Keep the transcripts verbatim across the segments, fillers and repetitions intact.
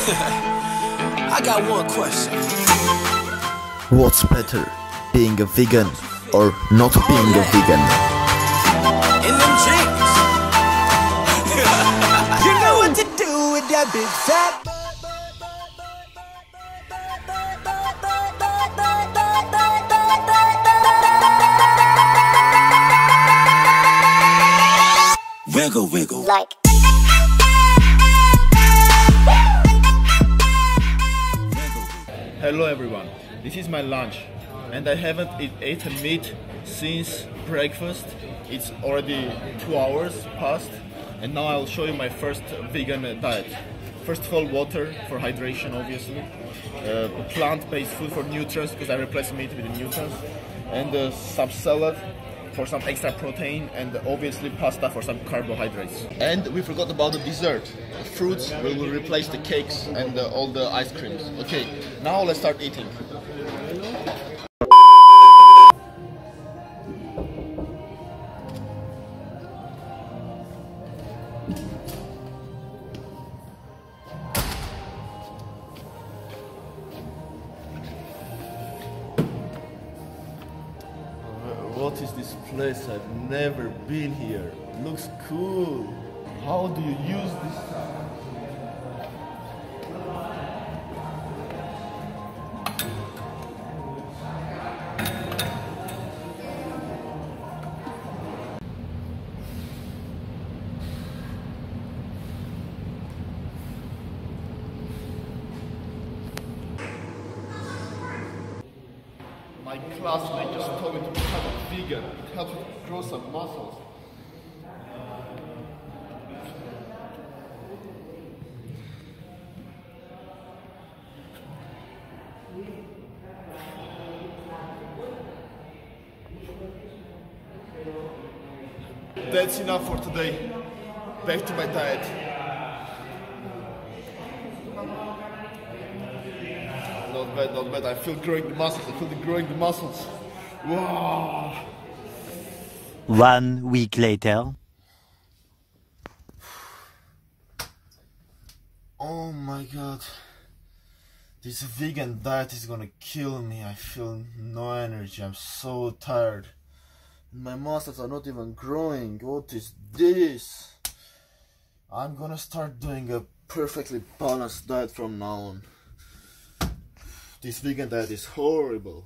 I got one question. What's better, being a vegan or not being a vegan? In them jeans. You know what to do with that big fat. Wiggle, wiggle. Like. Hello everyone, this is my lunch and I haven't eaten meat since breakfast. It's already two hours past and now I'll show you my first vegan diet. First of all, water for hydration obviously, uh, plant-based food for nutrients because I replace meat with the nutrients, and uh, some salad for some extra protein, and obviously pasta for some carbohydrates. And we forgot about the dessert. Fruits will replace the cakes and uh, all the ice creams. Okay, now let's start eating. What is this place? I've never been here. Looks cool. How do you use this? My classmate just told me to become a vegan. It helps me to grow some muscles. That's enough for today. Back to my diet. Not bad, not bad. I feel growing the muscles. I feel the growing the muscles. Wow. One week later. Oh my god. This vegan diet is gonna kill me. I feel no energy. I'm so tired. My muscles are not even growing. What is this? I'm gonna start doing a perfectly balanced diet from now on. This vegan diet is horrible.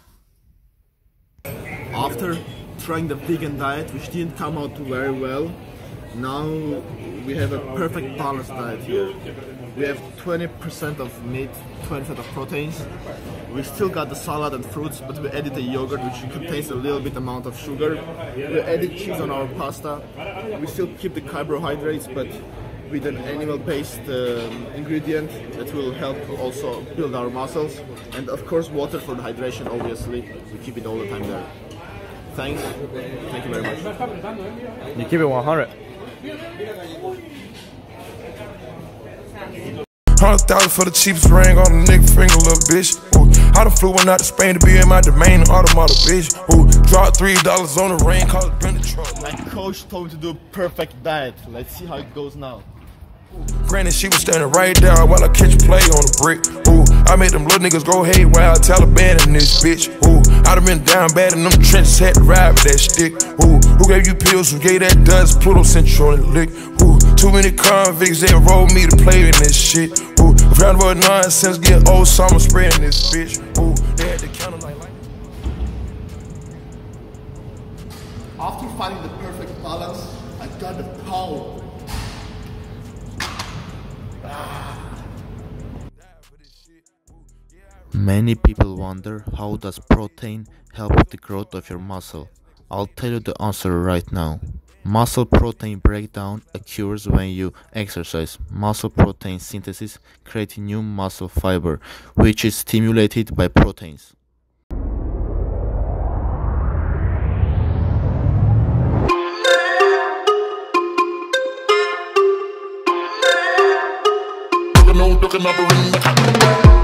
After trying the vegan diet, which didn't come out very well, now we have a perfect balanced diet here. We have twenty percent of meat, twenty percent of proteins. We still got the salad and fruits, but we added the yogurt, which contains a little bit amount of sugar. We added cheese on our pasta. We still keep the carbohydrates, but with an animal-based uh, ingredient that will help also build our muscles. And of course water for the hydration, obviously. We keep it all the time there. Thanks. Thank you very much. You keep it one hundred. Hundred thousand for the cheapest ring on the nigga finger, little bitch. Ooh, I done flew one out to Spain to be in my domain, automata, bitch. Ooh, dropped three dollars on the ring, call it been the truck. My coach told me to do a perfect diet. Let's see how it goes now. Granted, she was standing right there while I catch play on the brick. Ooh, I made them little niggas go haywire, Taliban in this bitch. Ooh, I done been down bad in them trenches, had to ride with that stick. Ooh, who gave you pills, who gave that dust, Pluto sent you on the lick. Ooh, too many convicts that rolled me to play in this shit. Ooh, round about nonsense, get old summer spraying this bitch. Ooh, they had to count like like. After finding the perfect balance, I got the power. Many people wonder, how does protein help with the growth of your muscle? I'll tell you the answer right now. Muscle protein breakdown occurs when you exercise. Muscle protein synthesis creates new muscle fiber, which is stimulated by proteins. Looking up, looking up,